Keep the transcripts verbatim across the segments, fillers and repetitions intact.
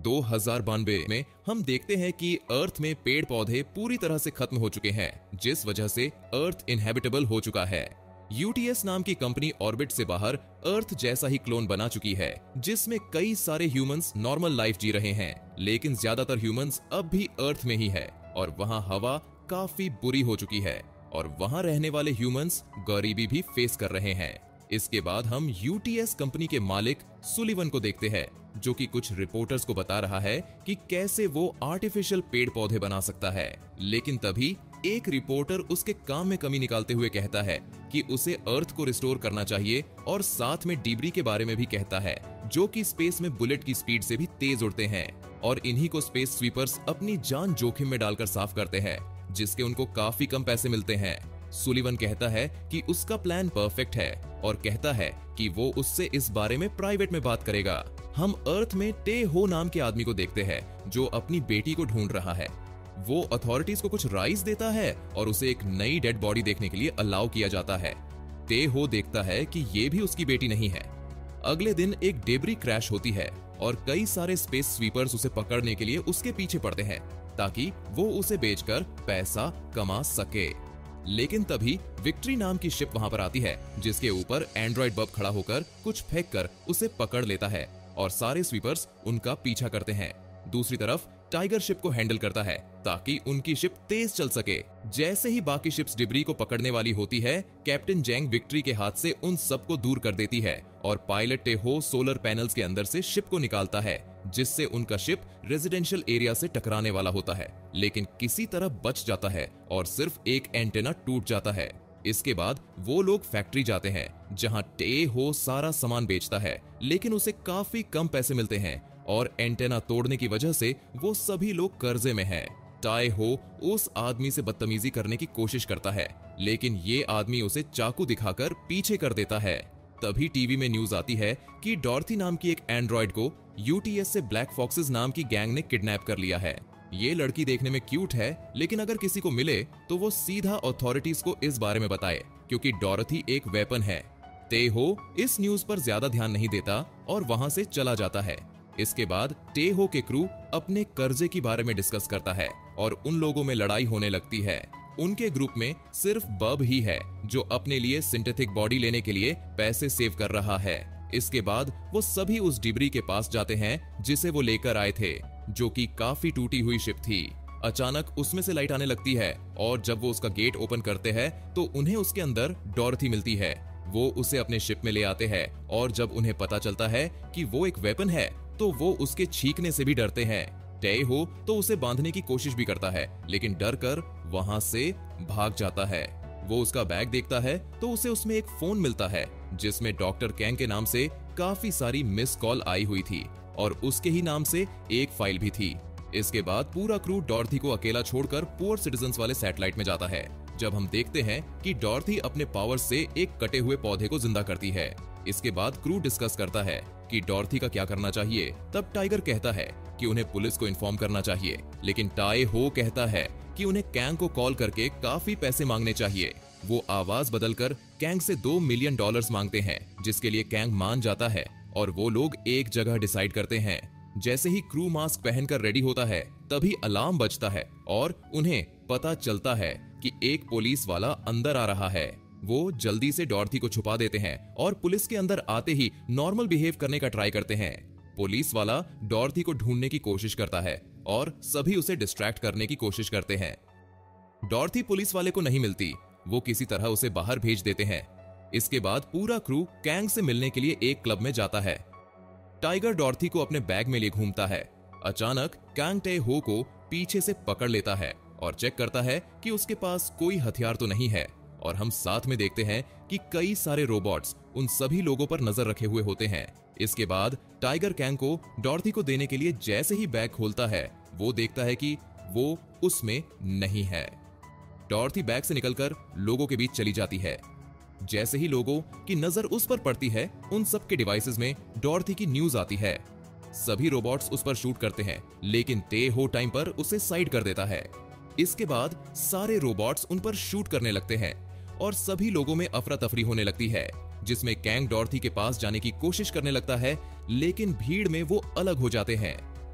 दो हज़ार बानवे में हम देखते हैं कि अर्थ में पेड़ पौधे पूरी तरह से खत्म हो चुके हैं, जिस वजह से अर्थ इनहेबिटेबल हो चुका है। यूटीएस नाम की कंपनी ऑर्बिट से बाहर अर्थ जैसा ही क्लोन बना चुकी है, जिसमें कई सारे ह्यूमंस नॉर्मल लाइफ जी रहे हैं, लेकिन ज्यादातर ह्यूमंस अब भी अर्थ में ही है और वहां हवा काफी बुरी हो चुकी है और वहां रहने वाले ह्यूमंस गरीबी भी फेस कर रहे हैं। इसके बाद हम यूटीएस कंपनी के मालिक सुलिवन को देखते हैं, जो कि कुछ रिपोर्टर्स को बता रहा है कि कैसे वो आर्टिफिशियल पेड़ पौधे बना सकता है। लेकिन तभी एक रिपोर्टर उसके काम में कमी निकालते हुए कहता है कि उसे अर्थ को रिस्टोर करना चाहिए और साथ में डिब्री के बारे में भी कहता है, जो कि स्पेस में बुलेट की स्पीड से भी तेज उड़ते हैं और इन्हीं को स्पेस स्वीपर्स अपनी जान जोखिम में डालकर साफ करते हैं, जिसके उनको काफी कम पैसे मिलते हैं। सुलिवन कहता है कि उसका प्लान परफेक्ट है और कहता है कि वो उससे इस बारे में प्राइवेट में बात करेगा। हम अर्थ में टे हो नाम के आदमी को देखते हैं, जो अपनी बेटी को ढूंढ रहा है। वो अथॉरिटीज को कुछ राइस देता है और उसे एक नई डेड बॉडी देखने के लिए अलाउ किया जाता है। टे हो देखता है कि ये भी उसकी बेटी नहीं है। अगले दिन एक डेब्री क्रैश होती है और कई सारे स्पेस स्वीपर्स उसे पकड़ने के लिए उसके पीछे पड़ते हैं, ताकि वो उसे बेचकर पैसा कमा सके। लेकिन तभी विक्ट्री नाम की शिप वहां पर आती है, जिसके ऊपर एंड्रॉइड बब खड़ा होकर कुछ फेंक कर उसे पकड़ लेता है और सारे स्वीपर्स उनका पीछा करते हैं। दूसरी तरफ टाइगर शिप को हैंडल करता है ताकि उनकी शिप तेज चल सके। जैसे ही बाकी शिप्स डिब्री को पकड़ने वाली होती है, कैप्टन जेंग विक्ट्री के हाथ से उन सबको दूर कर देती है और पायलट टेहो सोलर पैनल्स के अंदर से शिप को निकालता है, जिससे उनका शिप रेजिडेंशियल एरिया से टकराने वाला होता है, लेकिन किसी तरह बच जाता है और सिर्फ एक एंटेना टूट जाता है। इसके बाद वो लोग फैक्ट्री जाते हैं, जहां टेहो सारा सामान बेचता है, लेकिन उसे काफी कम पैसे मिलते हैं और एंटेना तोड़ने की वजह से वो सभी लोग कर्जे में हैं। टाई हो उस आदमी से बदतमीजी करने की कोशिश करता है, लेकिन ये आदमी उसे चाकू दिखाकर पीछे कर देता है। तभी टीवी में न्यूज आती है कि डॉर्थी नाम की एक एंड्रॉइड को यूटीएस से ब्लैक फॉक्सेस नाम की गैंग ने किडनैप कर लिया है। ये लड़की देखने में क्यूट है, लेकिन अगर किसी को मिले तो वो सीधा अथॉरिटीज को इस बारे में बताए, क्योंकि डॉर्थी एक वेपन है। टेहो इस न्यूज पर ज्यादा ध्यान नहीं देता और वहां से चला जाता है। इसके बाद टेहो के क्रू अपने कर्जे के बारे में डिस्कस करता है और उन लोगों में लड़ाई होने लगती है। उनके ग्रुप में सिर्फ बब ही है जो अपने लिए सिंथेटिक बॉडी लेने के लिए पैसे सेव कर रहा है। इसके बाद वो सभी उस डिब्री के पास जाते हैं जिसे वो लेकर आए थे, जो कि काफी टूटी हुई शिप थी। अचानक उसमें से लाइट आने लगती है और जब वो उसका गेट ओपन करते हैं तो उन्हें उसके अंदर डॉर्थी मिलती है। वो उसे अपने शिप में ले आते हैं और जब उन्हें पता चलता है कि वो एक वेपन है तो वो उसके छींकने से भी डरते हैं। टेहो तो उसे बांधने की कोशिश भी करता है, लेकिन डर कर वहां से भाग जाता है। वो उसका बैग देखता है तो उसे उसमें एक फोन मिलता है, जिसमें डॉक्टर कैंग के नाम से काफी सारी मिस कॉल आई हुई थी और उसके ही नाम से एक फाइल भी थी। इसके बाद पूरा क्रू डॉर्थी को अकेला छोड़कर पुअर सिटीजन्स वाले सैटेलाइट में जाता है, जब हम देखते हैं कि डॉर्थी अपने पावर से एक कटे हुए पौधे को जिंदा करती है। इसके बाद क्रू डिस्कस करता है कि डॉर्थी का क्या करना चाहिए। तब टाइगर कहता है कि उन्हें पुलिस को इन्फॉर्म करना चाहिए, लेकिन टाई हो कहता है कि उन्हें कैंग को कॉल करके काफी पैसे मांगने चाहिए। वो आवाज बदलकर कैंग से दो मिलियन डॉलर्स मांगते हैं, जिसके लिए कैंग मान जाता है और वो लोग एक जगह डिसाइड करते हैं। जैसे ही क्रू मास्क पहनकर रेडी होता है, तभी अलार्म बजता है और उन्हें पता चलता है कि एक पुलिस वाला अंदर आ रहा है। वो जल्दी से डॉर्थी को छुपा देते हैं और पुलिस के अंदर आते ही नॉर्मल बिहेव करने का ट्राई करते हैं। पुलिस वाला डॉर्थी को ढूंढने की कोशिश करता है और सभी उसे डिस्ट्रैक्ट करने की कोशिश करते हैं। डॉर्थी पुलिस वाले को नहीं मिलती, वो किसी तरह उसे बाहर भेज देते हैं। इसके बाद पूरा क्रू कैंग से मिलने के लिए एक क्लब में जाता है। टाइगर डॉर्थी को अपने बैग में लिए घूमता है। अचानक कैंग टे हो को पीछे से पकड़ लेता है और चेक करता है कि उसके पास कोई हथियार तो नहीं है, और हम साथ में देखते हैं कि कई सारे रोबोट्स उन सभी लोगों पर नजर रखे हुए होते हैं। इसके बाद टाइगर कैंग को डॉर्थी को देने के लिए जैसे ही बैग खोलता है, वो देखता है कि वो उसमें नहीं है। डॉर्थी बैग से निकलकर लोगों के बीच चली जाती है। जैसे ही लोगों की नजर उस पर पड़ती है, उन सब के डिवाइसेस में डॉर्थी की न्यूज आती है। सभी रोबोट्स उस पर शूट करते हैं, लेकिन टे हो टाइम पर उसे साइड कर देता है। इसके बाद सारे रोबोट्स उन पर शूट करने लगते हैं और सभी लोगों में अफरा तफरी होने लगती है, जिसमें कैंग डॉर्थी के पास जाने की कोशिश करने लगता है, लेकिन भीड़ में वो अलग हो जाते हैं।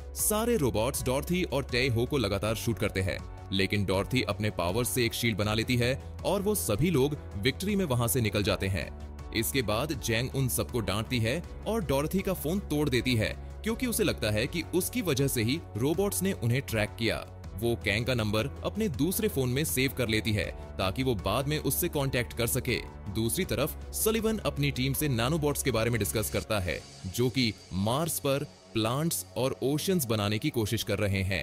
सारे रोबोट्स डॉर्थी और टे हो को लगातार शूट करते हैं, लेकिन डॉर्थी अपने पावर से एक शील्ड बना लेती है और वो सभी लोग विक्ट्री में वहां से निकल जाते हैं। इसके बाद जैंग उन सबको डांटती है और डॉर्थी का फोन तोड़ देती है, क्योंकि उसे लगता है कि उसकी वजह से ही रोबोट्स ने उन्हें ट्रैक किया। वो कैंग का नंबर अपने दूसरे फोन में सेव कर लेती है ताकि वो बाद में उससे कांटेक्ट कर सके। दूसरी तरफ सलिवन अपनी टीम से नैनोबॉट्स के बारे में डिस्कस करता है, जो कि मार्स पर प्लांट्स और ओशंस बनाने की कोशिश कर रहे हैं।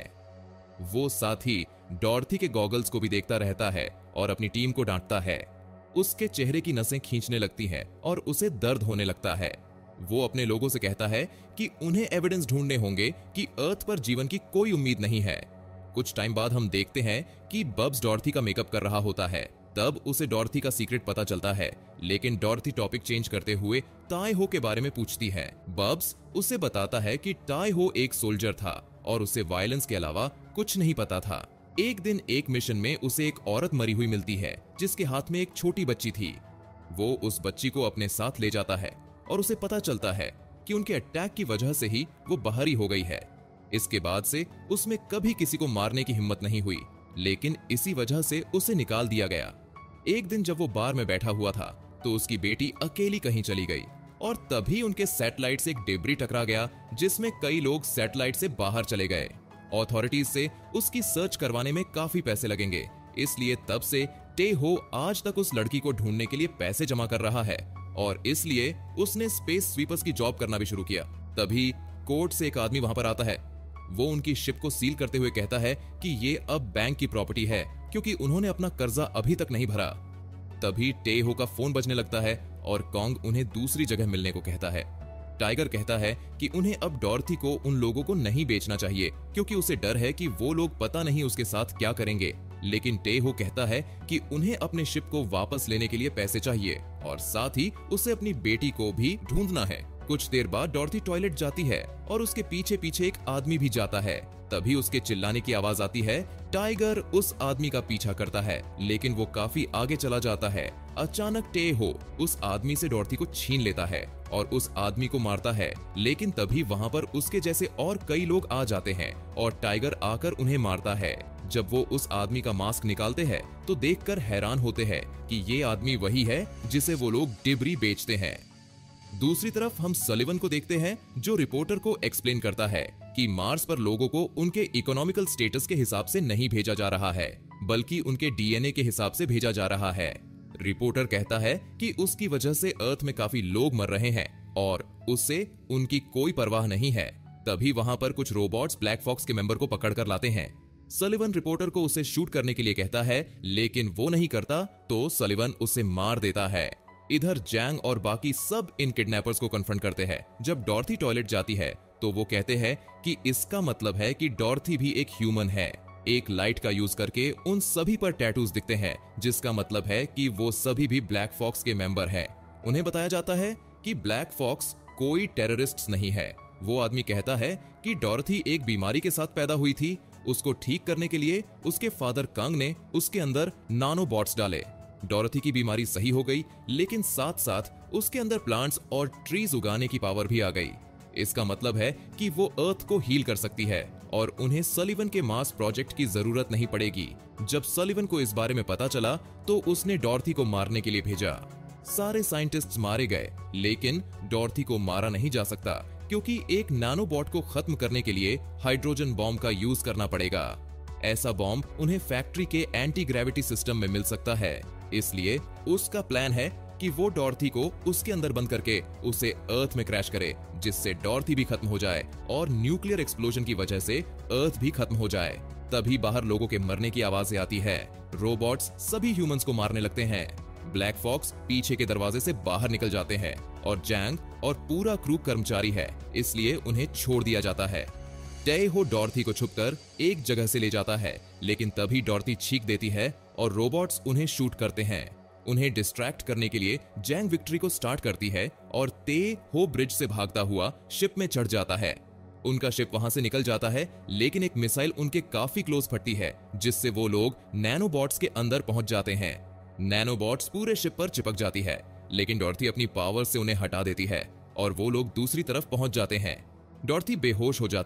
वो साथ ही डॉर्थी के गॉगल्स को भी देखता रहता है और अपनी टीम को डांटता है। उसके चेहरे की नसें खींचने लगती हैं और उसे दर्द होने लगता है। वो अपने लोगों से कहता है कि उन्हें एविडेंस ढूंढने होंगे कि अर्थ पर जीवन की कोई उम्मीद नहीं है। कुछ टाइम बाद हम देखते हैं कि बब्स डॉर्थी का मेकअप कर रहा होता है। तब उसे डॉर्थी का सीक्रेट पता चलता है, लेकिन डॉर्थी टॉपिक चेंज करते हुए टाई हो के बारे में पूछती है। बब्स उसे बताता है कि टाई हो एक सोल्जर था और उसे वायलेंस के अलावा कुछ नहीं पता था। एक दिन एक मिशन में उसे एक औरत मरी हुई मिलती है जिसके हाथ में एक छोटी बच्ची थी। वो उस बच्ची को अपने साथ ले जाता है और उसे पता चलता है कि उनके अटैक की वजह से ही वो बाहरी हो गई है। इसके बाद से उसमें कभी किसी को मारने की हिम्मत नहीं हुई, लेकिन इसी वजह से उसे निकाल दिया गया। एक दिन जब वो बार में बैठा हुआ था तो उसकी बेटी अकेली कहीं चली गई और तभी उनके सैटेलाइट से एक डेब्री टकरा गया, जिसमें कई लोग सैटेलाइट से बाहर चले गए। अथॉरिटीज से उसकी सर्च करवाने में काफी पैसे लगेंगे, इसलिए तब से टे हो आज तक उस लड़की को ढूंढने के लिए पैसे जमा कर रहा है और इसलिए उसने स्पेस स्वीपर्स की जॉब करना भी शुरू किया। तभी कोर्ट से एक आदमी वहां पर आता है। वो उनकी शिप को सील करते हुए कहता है कि ये अब बैंक की प्रॉपर्टी है, क्योंकि उन्होंने अपना कर्जा अभी तक नहीं भरा। तभी टे हो का फोन बजने लगता है और कॉन्ग उन्हें दूसरी जगह मिलने को कहता है। टाइगर कहता है कि उन्हें अब डॉर्थी को उन लोगों को नहीं बेचना चाहिए, क्योंकि उसे डर है कि वो लोग पता नहीं उसके साथ क्या करेंगे। लेकिन टे हो कहता है कि उन्हें अपने शिप को वापस लेने के लिए पैसे चाहिए और साथ ही उसे अपनी बेटी को भी ढूंढना है। कुछ देर बाद डॉर्थी टॉयलेट जाती है और उसके पीछे पीछे एक आदमी भी जाता है। तभी उसके चिल्लाने की आवाज आती है। टाइगर उस आदमी का पीछा करता है, लेकिन वो काफी आगे चला जाता है। अचानक टे हो उस आदमी से डॉर्थी को छीन लेता है और उस आदमी को मारता है, लेकिन तभी वहां पर उसके जैसे और कई लोग आ जाते हैं और टाइगर आकर उन्हें मारता है। जब वो उस आदमी का मास्क निकालते हैं तो देखकर हैरान होते हैं कि ये आदमी वही है जिसे वो लोग डिब्री बेचते हैं। दूसरी तरफ हम सलिवन को देखते हैं, जो रिपोर्टर को एक्सप्लेन करता है कि मार्स पर लोगों को उनके इकोनॉमिकल स्टेटस के हिसाब से नहीं भेजा जा रहा है, बल्कि उनके डीएनए के हिसाब से भेजा जा रहा है। रिपोर्टर कहता है कि उसकी वजह से अर्थ में काफी लोग मर रहे हैं और उससे उनकी कोई परवाह नहीं है। तभी वहां पर कुछ रोबोट्स ब्लैक फॉक्स के मेंबर को पकड़ कर लाते हैं। सलिवन रिपोर्टर को उसे शूट करने के लिए कहता है, लेकिन वो नहीं करता तो सलिवन उसे मार देता है। इधर जैंग और बाकी सब इन किडनैपर्स को कन्फ्रंट करते हैं। जब डॉर्थी टॉयलेट जाती है तो वो कहते हैं कि इसका मतलब है कि डॉर्थी भी एक ह्यूमन है। एक लाइट का यूज करके उन सभी पर टैटूज दिखते हैं, जिसका मतलब है कि वो सभी भी ब्लैक फॉक्स के मेंबर हैं। उन्हें बताया जाता है कि ब्लैक फॉक्स कोई टेररिस्ट नहीं है। वो आदमी कहता है कि डॉर्थी एक बीमारी के साथ पैदा हुई थी, उसको ठीक करने के लिए उसके फादर कांग ने उसके अंदर नानोबॉट्स डाले। डॉर्थी की बीमारी सही हो गई, लेकिन साथ साथ उसके अंदर प्लांट्स और ट्रीज उगाने की पावर भी आ गई। इसका मतलब है कि वो अर्थ को हील कर सकती है और उन्हें सलिवन के मास प्रोजेक्ट की जरूरत नहीं पड़ेगी। जब सलिवन को इस बारे में पता चला तो उसने डॉर्थी को मारने के लिए भेजा। सारे साइंटिस्ट्स मारे गए, लेकिन डॉर्थी को मारा नहीं जा सकता, क्योंकि एक नैनोबॉट को खत्म करने के लिए हाइड्रोजन बॉम्ब का यूज करना पड़ेगा। ऐसा बॉम्ब उन्हें फैक्ट्री के एंटी ग्रेविटी सिस्टम में मिल सकता है, इसलिए उसका प्लान है कि वो डॉर्थी को उसके अंदर बंद करके उसे अर्थ में क्रैश करे, जिससे डॉर्थी भी खत्म हो जाए और न्यूक्लियर एक्सप्लोजन की वजह से अर्थ भी खत्म हो जाए। तभी बाहर लोगों के मरने की आवाजें आती है। रोबोट्स सभी ह्यूमंस को मारने लगते हैं। ब्लैक फॉक्स पीछे के दरवाजे से बाहर निकल जाते हैं और जैंग और पूरा क्रू कर्मचारी है, इसलिए उन्हें छोड़ दिया जाता है। टे हो डॉर्थी को छुपकर एक जगह से ले जाता है, लेकिन तभी डॉर्थी छींक देती है और रोबोट्स उन्हें शूट करते हैं। उन्हें डिस्ट्रैक्ट करने के लिए जैंग विक्ट्री को स्टार्ट करती है और ते हो ब्रिज से भागता हुआ शिप में चढ़ जाता है। उनका शिप वहां से निकल जाता है, लेकिन एक मिसाइल उनके काफी क्लोज फटती है, जिससे वो लोग नैनोबॉट्स के अंदर पहुंच जाते हैं। नैनोबॉट्स पूरे शिप पर चिपक जाती है, लेकिन डॉर्थी अपनी पावर से उन्हें हटा देती है और वो लोग दूसरी तरफ पहुंच जाते हैं। डॉर्थी बेहोश हो जाती है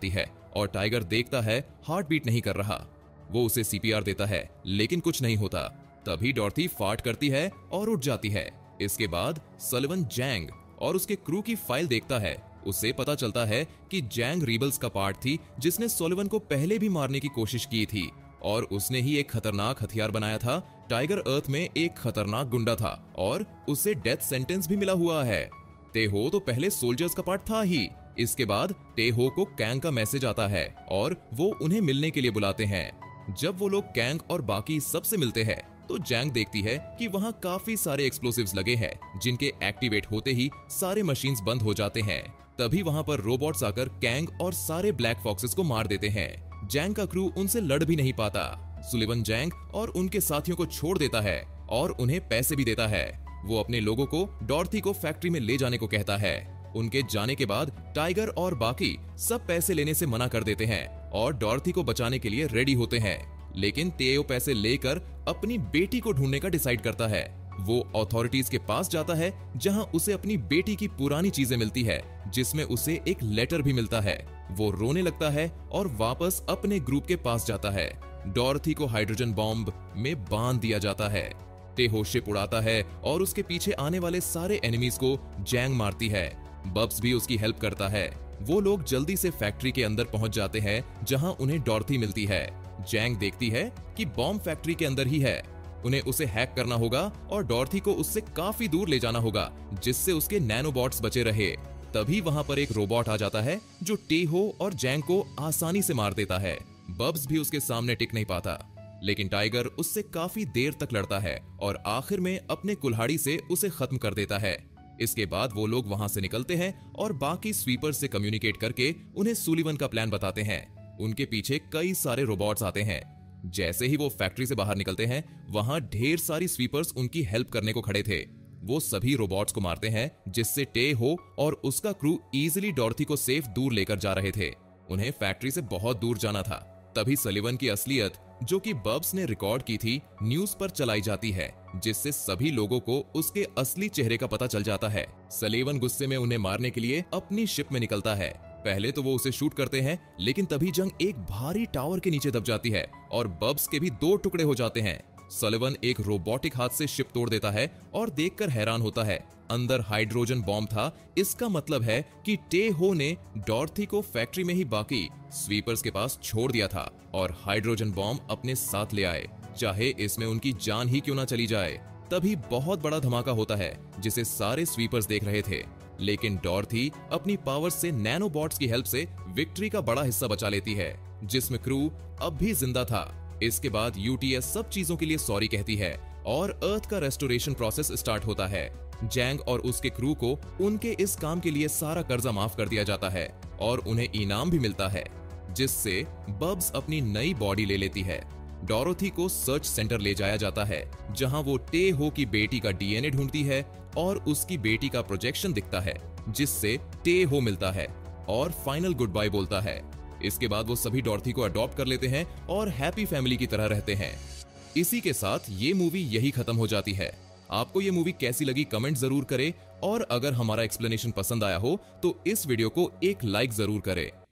और टाइगर देखता है हार्ट बीट नहीं कर रहा। वो उसे सीपीआर देता है लेकिन कुछ नहीं होता। तभी डॉर्थी फार्ट करती है और उठ जाती है। इसके बाद सलिवन जैंग और उसके क्रू की फाइल देखता है। उसे पता चलता है कि जैंग रिबल्स का पार्ट थी जिसने सोलिवन को पहले भी मारने की कोशिश की थी और उसने ही एक खतरनाक हथियार बनाया था। टाइगर अर्थ में एक खतरनाक गुंडा था और उसे डेथ सेंटेंस भी मिला हुआ है। टेहो तो पहले सोल्जर्स का पार्ट था ही। इसके बाद टेहो को कैंग का मैसेज आता है और वो उन्हें मिलने के लिए बुलाते हैं। जब वो लोग कैंग और बाकी सबसे मिलते हैं तो जैंग देखती है कि वहाँ काफी सारे एक्सप्लोसिव्स लगे हैं जिनके एक्टिवेट होते ही सारे मशीन्स बंद हो जाते हैं। तभी वहाँ पर रोबोट्स आकर कैंग और सारे ब्लैक फॉक्सेस को मार देते हैं। जैंग का क्रू उनसे लड़ भी नहीं पाता। सुलिवन जैंग और उनके साथियों को छोड़ देता है और उन्हें पैसे भी देता है। वो अपने लोगों को डॉर्थी को फैक्ट्री में ले जाने को कहता है। उनके जाने के बाद टाइगर और बाकी सब पैसे लेने से मना कर देते हैं और डॉर्थी को बचाने के लिए रेडी होते हैं। लेकिन टेयो पैसे लेकर अपनी बेटी को ढूंढने का डिसाइड करता है। वो अथॉरिटीज के पास जाता है जहां उसे अपनी बेटी की पुरानी चीजें मिलती है जिसमें उसे एक लेटर भी मिलता है। वो रोने लगता है और वापस अपने ग्रुप के पास जाता है। डॉर्थी को हाइड्रोजन बॉम्ब में बांध दिया जाता है। टेहो शिप उड़ाता है और उसके पीछे आने वाले सारे एनिमीज को जैंग मारती है। बब्स भी उसकी हेल्प करता है। वो लोग जल्दी से फैक्ट्री के अंदर पहुंच जाते हैं जहां उन्हें डॉर्थी मिलती है। जैंग देखती है कि बॉम्ब फैक्ट्री के अंदर ही है। उन्हें उसे हैक करना होगा और डॉर्थी को उससे काफी दूर ले जाना होगा जिससे उसके नैनोबॉट्स बचे रहे। तभी वहां पर एक रोबोट आ जाता है जो टेहो और जैंग को आसानी से मार देता है। बब्स भी उसके सामने टिक नहीं पाता लेकिन टाइगर उससे काफी देर तक लड़ता है और आखिर में अपने कुल्हाड़ी से उसे खत्म कर देता है। इसके बाद वो लोग वहां से निकलते हैं और बाकी स्वीपर से कम्युनिकेट करके उन्हें सुलिवन का प्लान बताते हैं। उनके पीछे कई सारे रोबोट्स आते हैं। जैसे ही वो फैक्ट्री से बाहर निकलते हैं वहां ढेर सारी स्वीपर्स उनकी हेल्प करने को खड़े थे। वो सभी रोबोट्स को मारते हैं जिससे टेहो और उसका क्रू इजीली डॉर्थी को सेफ दूर लेकर जा रहे थे। उन्हें फैक्ट्री से बहुत दूर जाना था। तभी सलिवन की असलियत जो कि बब्स ने रिकॉर्ड की थी न्यूज पर चलाई जाती है जिससे सभी लोगों को उसके असली चेहरे का पता चल जाता है। सलिवन गुस्से में उन्हें मारने के लिए अपनी शिप में निकलता है। पहले तो वो उसे शूट करते हैं लेकिन तभी जंग एक भारी टावर के नीचे दब जाती है और बब्स के भी दो टुकड़े हो जाते हैं। सलिवन एक रोबोटिक हाथ से शिप तोड़ देता है और देखकर हैरान होता है अंदर हाइड्रोजन बॉम्ब था। इसका मतलब है कि टेहो ने डॉर्थी को फैक्ट्री में ही बाकी स्वीपर्स के पास छोड़ दिया था और हाइड्रोजन बॉम्ब अपने साथ ले आए, चाहे इसमें उनकी जान ही क्यों ना चली जाए। तभी बहुत बड़ा धमाका होता है जिसे सारे स्वीपर्स देख रहे थे लेकिन डॉर्थी अपनी पावर से नैनोबॉट्स की हेल्प से विक्ट्री का बड़ा हिस्सा बचा लेती है जिसमें क्रू अब भी जिंदा था। इसके बाद यूटीएस सब चीजों के लिए सॉरी कहती है और अर्थ का रेस्टोरेशन प्रोसेस स्टार्ट होता है। जैंग और उसके क्रू को उनके इस काम के लिए सारा कर्जा माफ कर दिया जाता है और उन्हें इनाम भी मिलता है जिससे बब्स अपनी नई बॉडी ले लेती है। डॉरोथी को सर्च सेंटर ले जाया जाता है जहां वो टेहो की बेटी का डीएनए ढूंढती है और उसकी बेटी का प्रोजेक्शन दिखता है जिससे टेहो मिलता है और फाइनल गुड बाय बोलता है। इसके बाद वो सभी डॉर्थी को अडॉप्ट कर लेते हैं और हैप्पी फैमिली की तरह रहते हैं। इसी के साथ ये मूवी यही खत्म हो जाती है। आपको ये मूवी कैसी लगी कमेंट जरूर करें और अगर हमारा एक्सप्लेनेशन पसंद आया हो तो इस वीडियो को एक लाइक जरूर करें।